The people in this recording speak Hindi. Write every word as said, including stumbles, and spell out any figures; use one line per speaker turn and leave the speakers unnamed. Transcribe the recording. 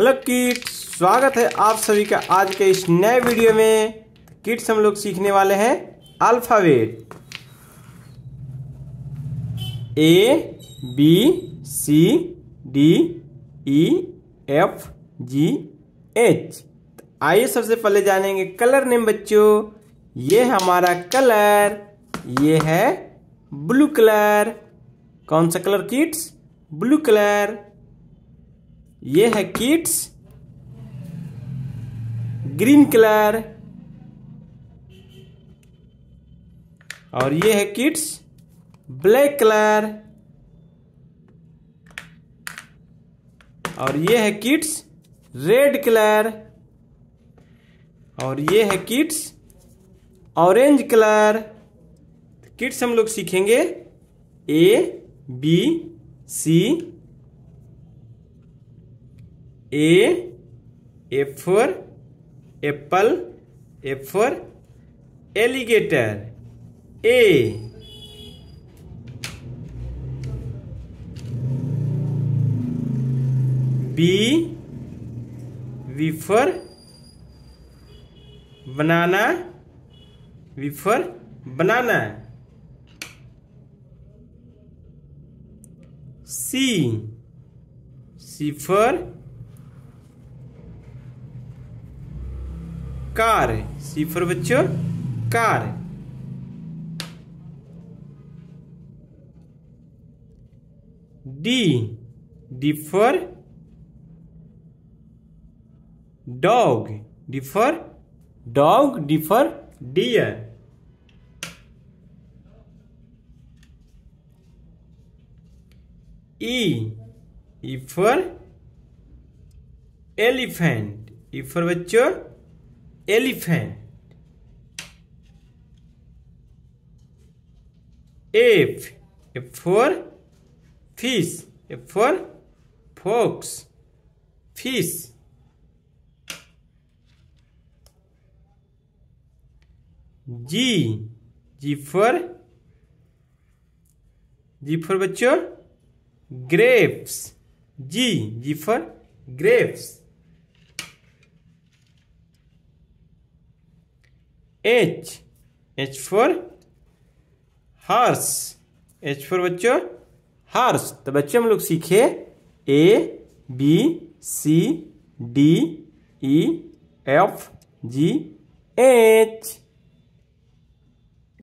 हेलो किड्स, स्वागत है आप सभी का आज के इस नए वीडियो में। किड्स हम लोग सीखने वाले हैं alphabet A B C D E F G H. आइए सबसे पहले जानेंगे कलर नेम बच्चों। ये है हमारा कलर, ये है ब्लू कलर। कौन सा कलर किड्स? Blue colour. ये है किड्स ग्रीन कलर, और ये है किड्स ब्लैक कलर, और ये है किड्स रेड कलर, और ये है किड्स ऑरेंज कलर। किड्स हम लोग सीखेंगे A B C. A A for apple, A for alligator. A B B for banana, B for banana. C C for car, C for बच्चों car. D D for dog, D for dog, D for deer. E E for elephant, E for बच्चों elephant. F F for fish, F for fox, fish. G G for G for बच्चों grapes, G G for grapes. H H for horse, H for बच्चों हॉर्स। तो बच्चों हम लोग सीखे A B C D E F G H.